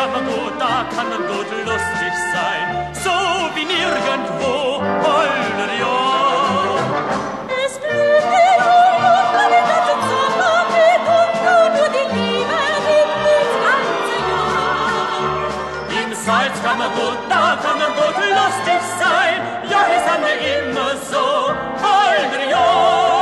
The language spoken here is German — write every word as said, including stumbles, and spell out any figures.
kann man gut, da kann man gut lustig sein, so wie nirgendwo, holler ja. Es blüht die Blume den ganzen Sommer mit und nur, nur die Liebe, die blüht das ganze Jahr. Im Salz kann man gut, da kann man gut lustig sein, ja, es haben wir immer so, holler ja.